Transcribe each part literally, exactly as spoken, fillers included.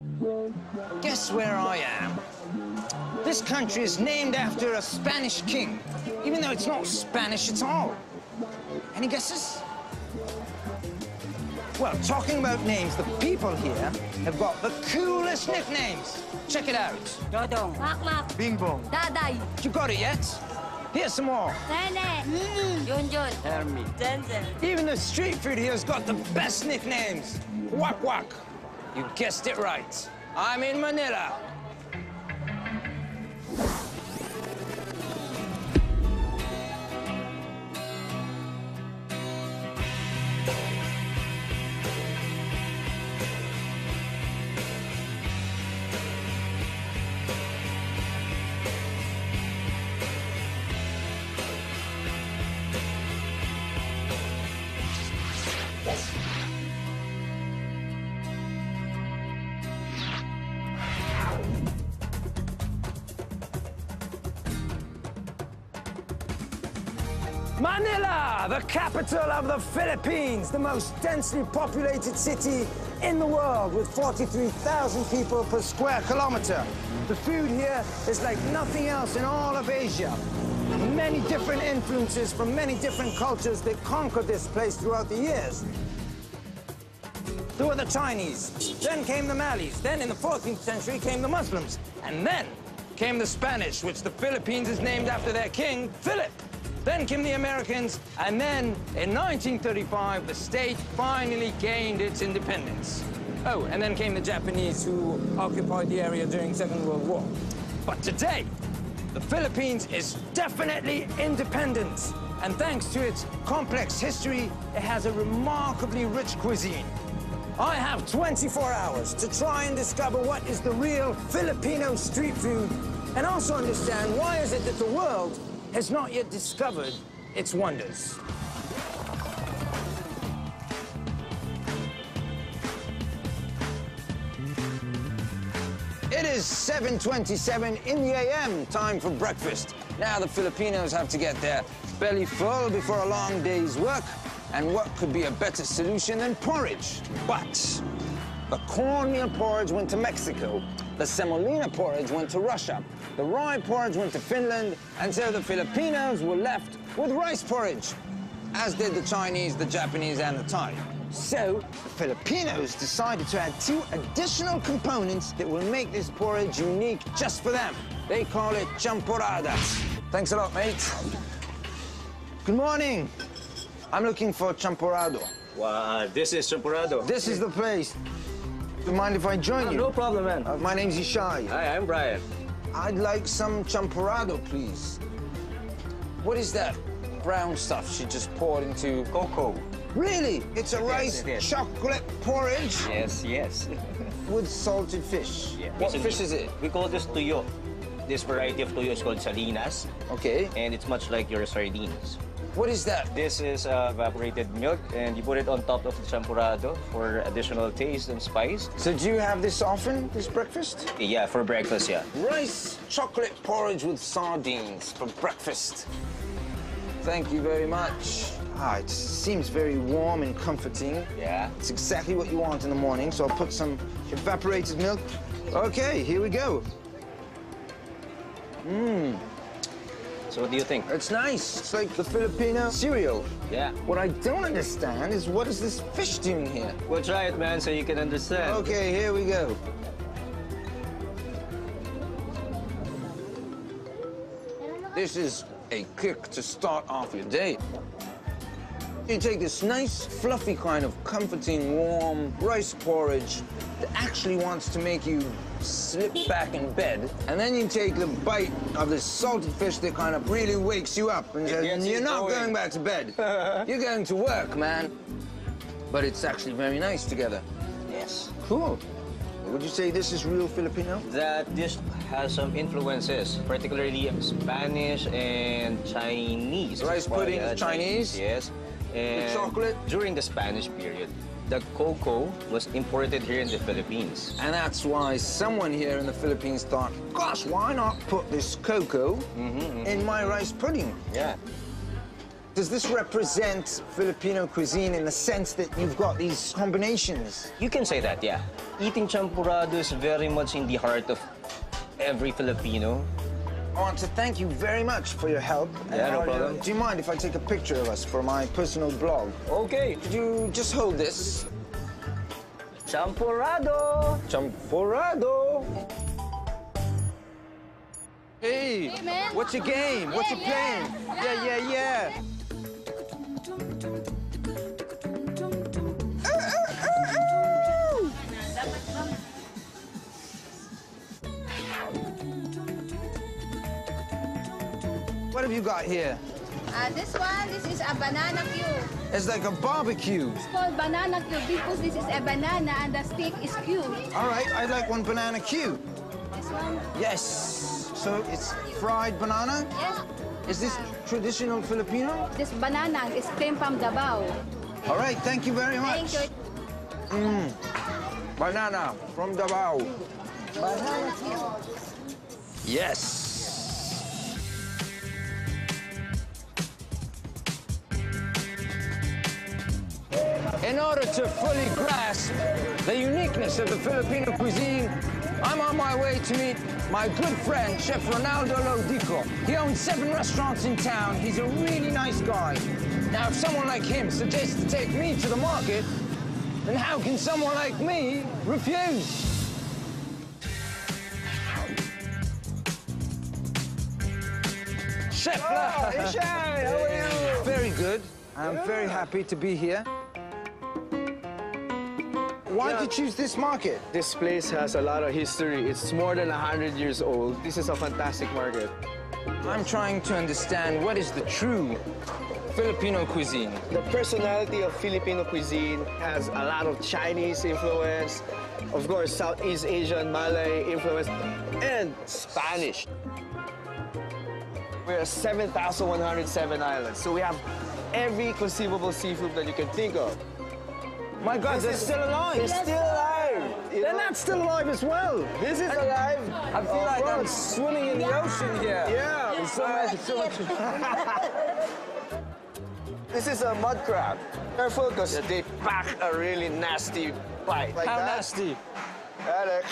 Guess where I am? This country is named after a Spanish king, even though it's not Spanish at all. Any guesses? Well, talking about names, the people here have got the coolest nicknames. Check it out. Dodong. Mak-mak. Bing Bong. Daday. You got it yet? Here's some more. Nene. Mm. Junjun. Hermit. Zenzel. Even the street food here's got the best nicknames. Wak Wak. You guessed it right. I'm in Manila. Manila, the capital of the Philippines, the most densely populated city in the world with forty-three thousand people per square kilometer. The food here is like nothing else in all of Asia. Many different influences from many different cultures that conquered this place throughout the years. There were the Chinese, then came the Malays, then in the fourteenth century came the Muslims, and then came the Spanish, which the Philippines is named after their king, Philip. Then came the Americans, and then in nineteen thirty-five, the state finally gained its independence. Oh, and then came the Japanese, who occupied the area during the Second World War. But today, the Philippines is definitely independent. And thanks to its complex history, it has a remarkably rich cuisine. I have twenty-four hours to try and discover what is the real Filipino street food, and also understand why is it that the world has not yet discovered its wonders. It is seven twenty-seven in the A M, time for breakfast. Now the Filipinos have to get their belly full before a long day's work, and what could be a better solution than porridge? But the cornmeal porridge went to Mexico, the semolina porridge went to Russia, the rye porridge went to Finland, and so the Filipinos were left with rice porridge, as did the Chinese, the Japanese, and the Thai. So the Filipinos decided to add two additional components that will make this porridge unique just for them. They call it champurrado. Thanks a lot, mate. Good morning. I'm looking for champurrado. Wow, this is champurrado. This is the place. Do you mind if I join you? No problem, man. Uh, my name's Ishai. Hi, I'm Brian. I'd like some champurrado, please. What is that brown stuff she just poured into? Cocoa. Really? It's a Yes, rice it is. chocolate porridge Yes, yes. with salted fish. Yeah, What basically, fish is it? We call this tuyo. This variety of tuyo is called salinas, Okay. and it's much like your sardines. What is that? This is uh, evaporated milk, and you put it on top of the champurrado for additional taste and spice. So do you have this often, this breakfast? Yeah, for breakfast, yeah. Rice chocolate porridge with sardines for breakfast. Thank you very much. Ah, it seems very warm and comforting. Yeah. It's exactly what you want in the morning, so I'll put some evaporated milk. Okay, here we go. Mmm, So what do you think? it's nice. It's like the Filipino cereal. Yeah. What I don't understand is what is this fish doing here? Well, try it, man, so you can understand. Okay, here we go. This is a kick to start off your day. You take this nice, fluffy kind of comforting, warm rice porridge that actually wants to make you slip back in bed, and then you take the bite of this salted fish that kind of really wakes you up and says, gets you're you not going." going back to bed. You're going to work, man. But it's actually very nice together. Yes. Cool. Would you say this is real Filipino? That dish has some influences, particularly Spanish and Chinese. Rice pudding is Uh, Chinese? Yes. And chocolate? During the Spanish period, the cocoa was imported here in the Philippines. And that's why someone here in the Philippines thought, gosh, why not put this cocoa Mm-hmm, in my rice pudding? Yeah. Does this represent Filipino cuisine in the sense that you've got these combinations? You can say that, yeah. Eating champurrado is very much in the heart of every Filipino. I want to thank you very much for your help. Yeah, no Uh, problem. Do you mind if I take a picture of us for my personal blog? Okay. Could you just hold this? Champurrado! Champurrado! Hey, Hey, man. what's your game? What's your Yeah, plan? yeah, Yeah, yeah, yeah. What have you got here? Uh, this one, this is a banana cube. It's like a barbecue. It's called banana cube because this is a banana and the stick is cube. All right, I'd like one banana cube. This one, Yes. So it's fried banana? yes. Is this traditional Filipino? This banana is came from Davao. All right, thank you very much. Thank you. Banana from Davao. Banana cube. Yes. In order to fully grasp the uniqueness of the Filipino cuisine, I'm on my way to meet my good friend, Chef Ronaldo Lodico. He owns seven restaurants in town. He's a really nice guy. Now, if someone like him suggests to take me to the market, then how can someone like me refuse? Chef La. Hey, Shai, how are you? Very good. I'm very happy to be here. Why did you choose this market? This place has a lot of history. It's more than one hundred years old. This is a fantastic market. I'm trying to understand what is the true Filipino cuisine. The personality of Filipino cuisine has a lot of Chinese influence, of course, Southeast Asian, Malay influence, and Spanish. We're seven thousand one hundred seven islands, so we have every conceivable seafood that you can think of. My God, they're This is- still alive. They're still alive. You They're know? not still alive as well. This is alive. I feel Of like I'm course. swimming in the ocean here. Yeah. There's so much, so much. This is a mud crab. Careful, because they pack a really nasty bite. Like How that. nasty. And, uh,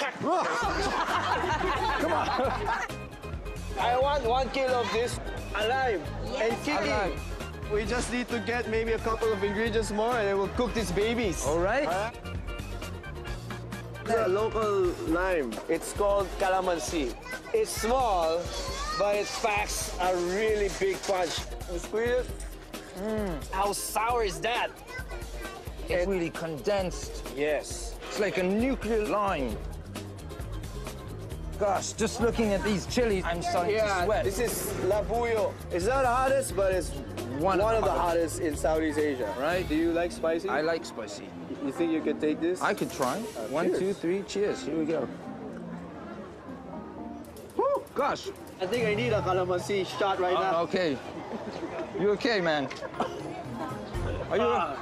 Come on. I want one kilo of this alive and kicking. Alive. We just need to get maybe a couple of ingredients more and then we'll cook these babies. All right. Alright? It's a local lime. It's called calamansi. It's small, but it packs a really big punch. You squeeze it. How sour is that? It's really condensed. Yes. It's like a nuclear line. Gosh, just looking at these chilies, I'm starting to Yeah, sweat. this is labuyo. It's not the hottest, but it's One one, of of the the hottest in Southeast Asia. Right. Do you like spicy? I like spicy. You think you can take this? I could try. One, cheers. two, three, cheers. Here we go. Woo, gosh. I think I need a calamansi shot right Uh, now. okay. You okay, man? Are you? Ah.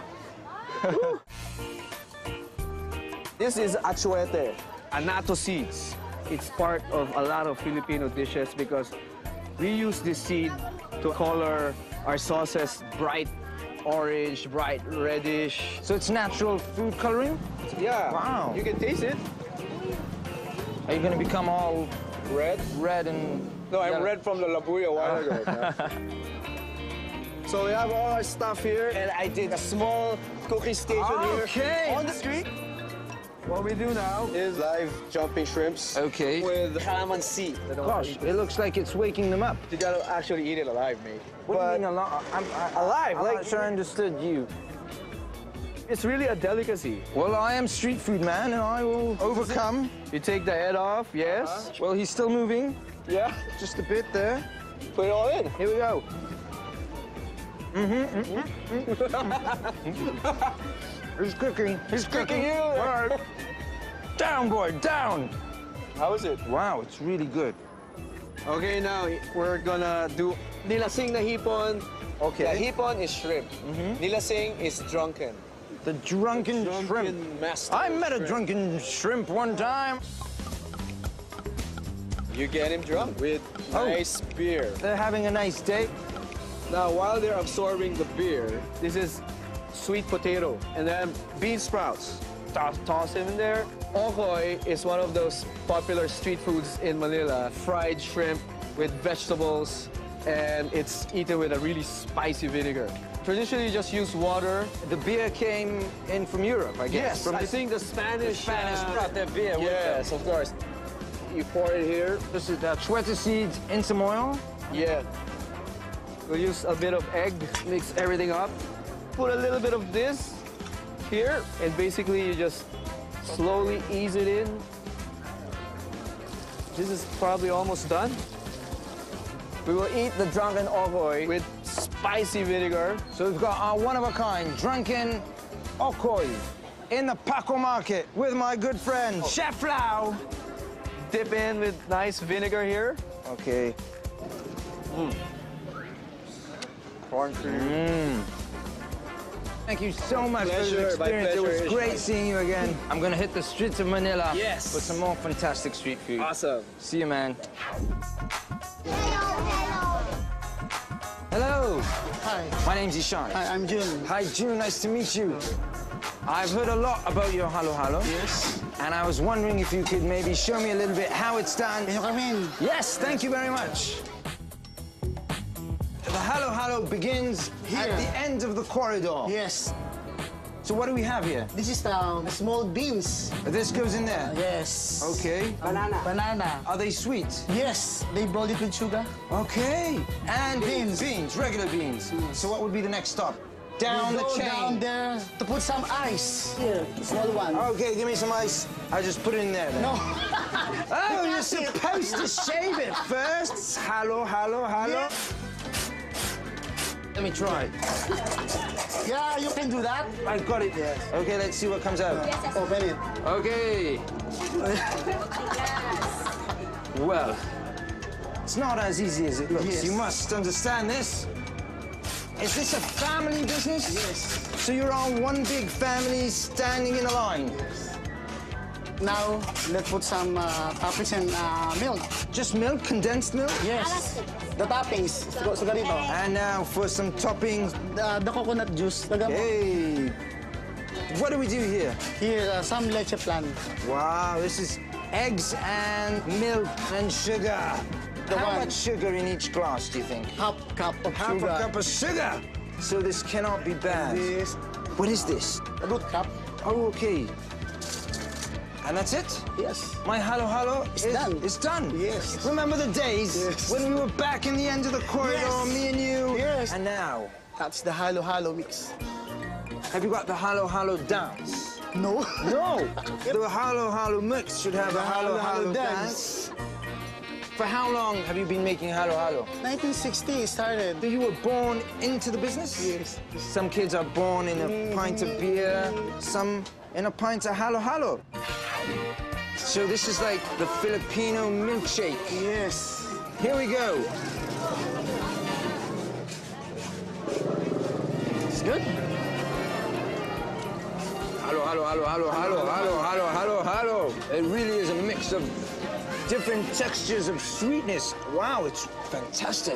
This is achuete, anato seeds. It's part of a lot of Filipino dishes because we use this seed to color our sauces bright orange, bright reddish. So it's natural food coloring? Yeah. Wow. You can taste it. Are you going to become all Red? red and... No, I'm yellow? red from the labuyo a while ago. So we have all our stuff here, and I did a small cooking station Okay. here on the street. What we do now is live jumping shrimps Okay. with calamansi. Gosh, it looks like it's waking them up. You gotta actually eat it alive, mate. What do But you mean alive? I'm, I, alive, I'm like not sure I understood you. it's really a delicacy. Well, I am street food man, and I will overcome. You take the head off, yes. Well, he's still moving. Yeah. Just a bit there. Put it all in. Here we go. He's cooking. He's cooking. you. All right. Down, boy, down. How is it? Wow, it's really good. Okay, now we're gonna do nilasing na hipon. Okay. The hipon is shrimp. Nilasing is drunken. The drunken, shrimp. Drunken master. I met a shrimp. drunken shrimp one time. You get him drunk with Oh. nice beer. They're having a nice day. Now, while they're absorbing the beer, this is sweet potato and then bean sprouts. Toss, toss them in there. Okoy is one of those popular street foods in Manila. Fried shrimp with vegetables, and it's eaten with a really spicy vinegar. Traditionally, you just use water. The beer came in from Europe, I guess. Yes, from I the, think the Spanish... the Spanish uh, brought their beer with them. Yes, of course. You pour it here. This is the Chueta seeds in some oil. Yeah. We'll use a bit of egg, mix everything up. Put a little bit of this here, and basically you just slowly ease it in. This is probably almost done. We will eat the drunken okoy with spicy vinegar. So we've got our one-of-a-kind drunken okoy in the Paco market with my good friend, Chef Lau. Dip in with nice vinegar here. Okay. Mm. Corn cream. Mm. Thank you so much Pleasure, for the experience. It was pleasure. great seeing you again. I'm gonna hit the streets of Manila Yes. for some more fantastic street food. Awesome. See you, man. Hello. Hi. My name's Ishan. Hi, I'm Jun. Hi, June. Nice to meet you. I've heard a lot about your halo halo. Yes. And I was wondering if you could maybe show me a little bit how it's done. Can you come in? Yes, thank you very much. The halo halo begins Here. at the end of the corridor. Yes. So what do we have here? This is the small beans. This goes in there. Yes. Okay. Banana. Banana. Are they sweet? Yes. They boil it with sugar. Okay. And Beans. Beans, regular beans. So what would be the next stop? Down We the go chain. down there to put some ice. Here, small one. Okay, give me some ice. I just put it in there then. No. Oh, you're supposed to shave it first. Halo, halo, halo. Yeah. Let me try. Yeah, you can do that. I got it. Yes. Okay, let's see what comes out. Open it. Okay. Well, it's not as easy as it looks. Yes. You must understand this. Is this a family business? Yes. So you're all one big family standing in a line? Now, let's put some uh, toppings and uh, milk. Just milk, condensed milk? Yes. The toppings. Sugar, sugar dito. And now for some toppings. The, the coconut juice. Lagyan mo. Hey. What do we do here? Here, uh, some leche flan. Wow, this is eggs and milk and sugar. The How one. much sugar in each glass, do you think? Half cup of Half sugar. a cup of sugar. So this cannot be bad. This. What is this? A good cup. Oh, okay. And that's it? Yes. My halo halo It's is done. It's done. Yes. Remember the days Yes. when we were back in the end of the corridor, Yes. me and you? Yes. And now, That's the halo halo mix. have you got the halo halo dance? No. No. The halo halo mix should have a halo halo dance. For how long have you been making halo halo? nineteen sixty started. So you were born into the business? Yes. Some kids are born in a pint of beer, some in a pint of halo halo. So this is like the Filipino milkshake. Yes. Here we go. It's good. Halo, halo, halo, halo, halo, halo, halo, halo, halo. It really is a mix of different textures of sweetness. Wow, it's fantastic.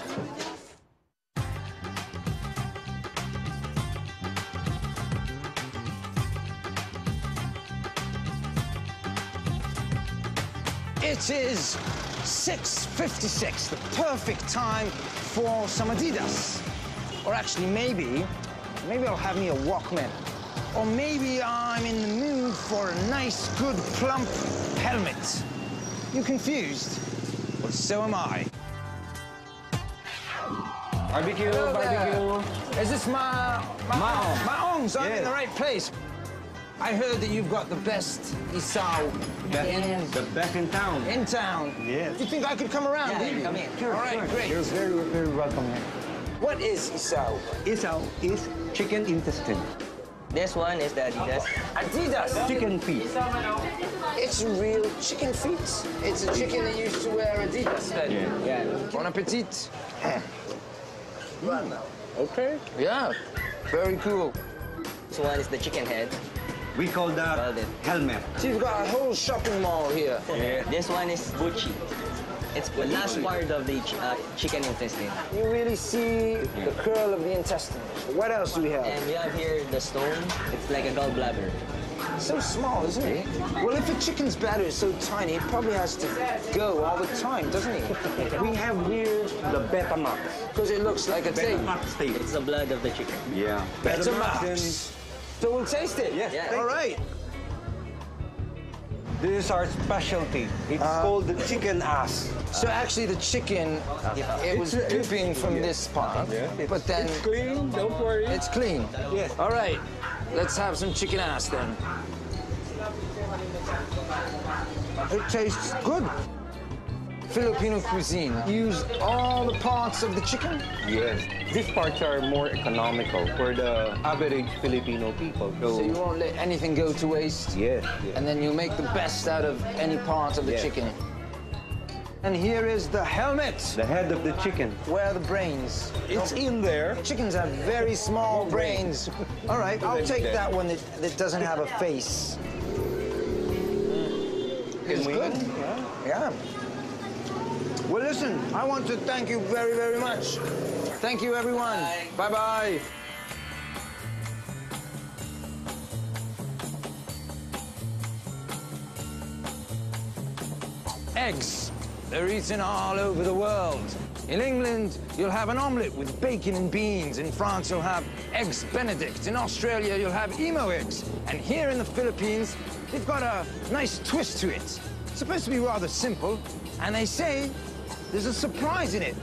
It is six fifty-six, the perfect time for some Adidas. Or actually, maybe, maybe I'll have me a Walkman. Or maybe I'm in the mood for a nice, good, plump helmet. You confused? Well, so am I. Barbecue, Hello there. barbecue. Is this my... my Maong. Maong, so I'm in Yes. the right place. I heard that you've got the best isao in, The best in town. in town. Yes. Do you think I could come around? Yeah, do you? come in. All right, great. You're very, very welcome here. What is isao? Isao is chicken intestine. This one is the Adidas. Adidas. Chicken feet. It's real chicken feet. It's a chicken that used to wear Adidas then. Yeah. Yeah. Bon appetit. Okay. Yeah, very cool. This one is the chicken head. We call that Called it. helmet. So you've got a whole shopping mall here. This one is Gucci. It's the last part of the ch uh, chicken intestine. You really see the curl of the intestine. What else do we have? And we have here the stone. It's like a gallbladder. So small, isn't it? Well, if a chicken's bladder is so tiny, it probably has to go all the time, doesn't it? We have here the Betamax. Because it looks like a tape. Betamax tape. It's the blood of the chicken. Yeah. Betamax. So we'll taste it? Yes. Yeah. All right. This is our specialty. It's Uh, called the chicken ass. So actually the chicken, it was It's- it's- dripping from yeah. this part, Yeah, it's- but then it's clean, don't worry. it's clean. Yes. All right, let's have some chicken ass then. It tastes good. Filipino cuisine. Use all the parts of the chicken? Yes. These parts are more economical for the average Filipino people. So, So you won't let anything go to waste? yes, yes. And then you make the best out of any part of the Yes. chicken. And here is the helmet. The head of the chicken. Where are the brains? It's in there. Chickens have very small brains. All right, I'll take Okay. that one that, that doesn't have a face. It's we- good. Yeah. Well, listen, I want to thank you very, very much. Thank you, everyone. Bye-bye. Eggs. They're eaten all over the world. In England, you'll have an omelette with bacon and beans. In France, you'll have eggs Benedict. In Australia, you'll have emo eggs. And here in the Philippines, they've got a nice twist to it. It's supposed to be rather simple, and they say there's a surprise in it.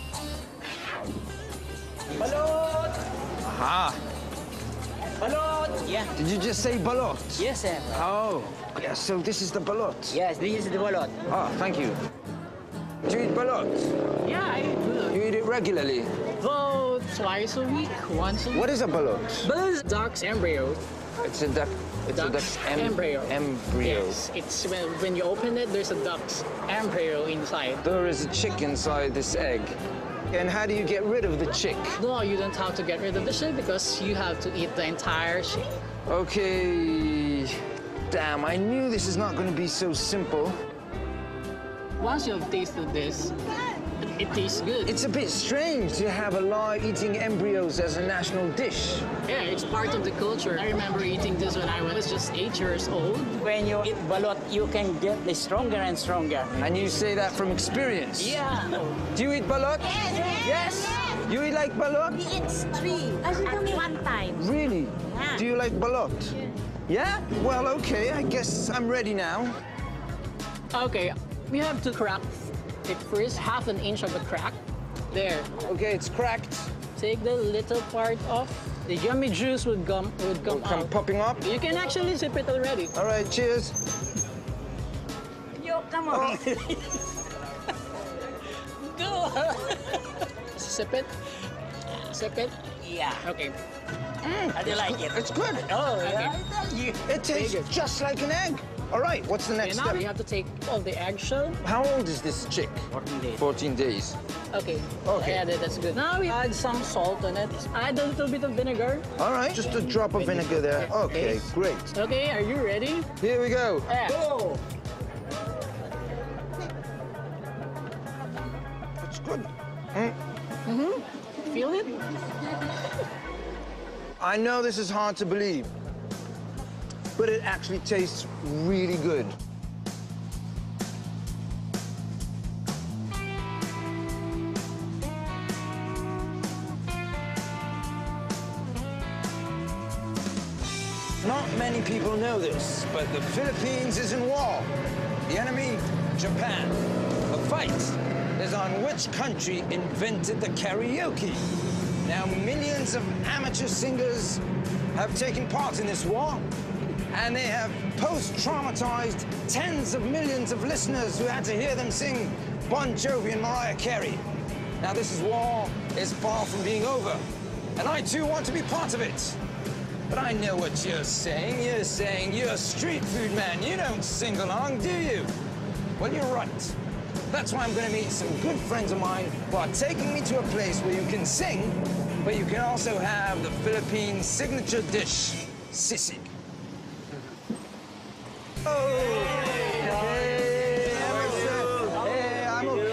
Balot! Aha. Balot! Yeah. Did you just say balot? Yes, sir. Oh, yeah, so this is the balot. Yes, this is the balot. Ah, thank you. Do you eat balot? Yeah, I do. You eat it regularly. About twice a week, once a week. What is a balot? Balot is duck's embryo. It's a duck. It's a Duck's duck's em- embryo. Embryo. Yes, it's when, when you open it, there's a duck's embryo inside. There is a chick inside this egg. And how do you get rid of the chick? No, you don't have to get rid of the shell because you have to eat the entire shell. Okay. Damn, I knew this is not going to be so simple. Once you have tasted this, it tastes good. It's a bit strange to have a live eating embryos as a national dish. Yeah, it's part of the culture. I remember eating this when I was just eight years old. When you eat balot, you can get stronger and stronger. And you say that from experience? Yeah. Do you eat balot? Yes. Yes? You eat like balot? We eat three at one time. Really? Yeah. Do you like balot? Yeah? Well, okay, I guess I'm ready now. Okay, we have to crack it first, half an inch of the crack. There. Okay, it's cracked. Take the little part off. The yummy juice would come would come Come out. popping up. You can actually sip it already. All right, cheers. Yo, come on. Go. Sip it. Sip it. Yeah. Okay. How do you like it? It's good. Oh, Okay. yeah. I tell you. It tastes good. just like an egg. All right, what's the Okay, next now step? you have to take all the eggshell. How old is this chick? fourteen days. fourteen days. Okay. Okay. Yeah, that- that's good. Now we add some salt on it. Add a little bit of vinegar. All right, just a drop of vinegar there. Okay, great. Okay, are you ready? Here we go. Yeah. Go. It's good. Feel it? I know this is hard to believe, but it actually tastes really good. Not many people know this, but the Philippines is in war. The enemy, Japan. The fight is on which country invented the karaoke. Now, millions of amateur singers have taken part in this war, and they have post-traumatized tens of millions of listeners who had to hear them sing Bon Jovi and Mariah Carey. Now, this war is far from being over, and I too want to be part of it. But I know what you're saying. You're saying you're a street food man. You don't sing along, do you? Well, you're right. That's why I'm going to meet some good friends of mine who are taking me to a place where you can sing, but you can also have the Philippine signature dish, sisig. Oh! Hey, Emerson. Hey, I'm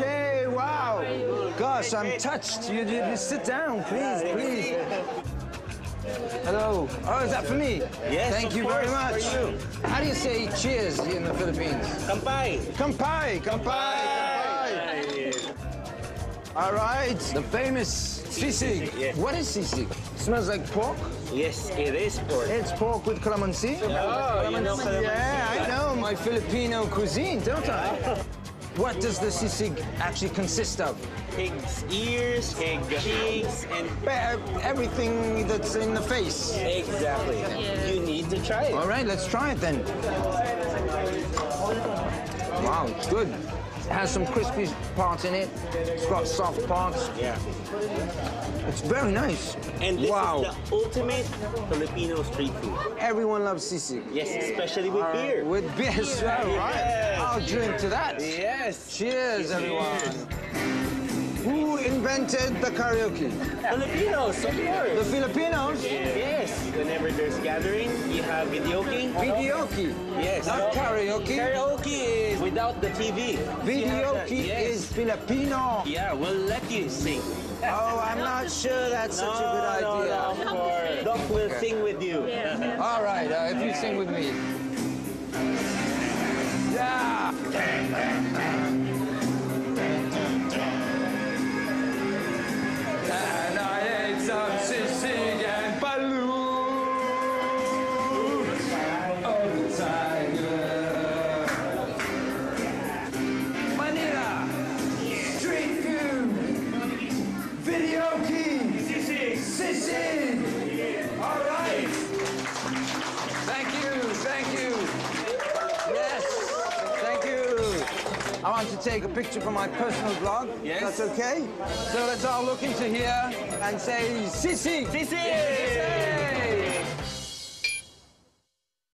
gosh, I'm touched. You, you, you sit down, please, please. Hello. Oh, is that for me? Yes, Thank of you very course, much. for you. How do you say cheers in the Philippines? Kampai. Kampai, kampai, kampai. All right, the famous sisig. Yes. What is sisig? Smells like pork? Yes, it is pork. It's pork with calamansi? Oh, you know calamansi. Yeah, I know my Filipino cuisine, don't I? What does the sisig actually consist of? Pig's ears, pig cheeks, and Ba- Everything that's in the face. exactly. You need to try it. All right, let's try it then. Wow, it's good. It has some crispy parts in it. It's got soft parts. Yeah. It's very nice. And this wow. is the ultimate Filipino street food. Everyone loves sisig. Yes, especially with beer. With beer as well, right? Yes. I'll drink to that. Yes. Cheers, everyone. Who invented the karaoke? Filipinos, of course. The Filipinos? Yes. Whenever there's gathering, you have videoke. Videoke. Yes. Not karaoke. Karaoke is without the T V. Videoke Yes. is Filipino. Yeah, we'll let you sing. Oh, I'm not sure that's such a good idea. No, no, no. Doc will sing with you. All right, uh, if you sing with me. Yeah. And I ate some sisig and balloon. Oh, the tiger. Manila. Street food. Videoke. Sisig. Sisig. All right. Thank you, thank you. Yes, thank you. I want to take a picture for my personal blog. Yes. That's okay? So let's all look into here and say, Sisig. Sisig! Sisig!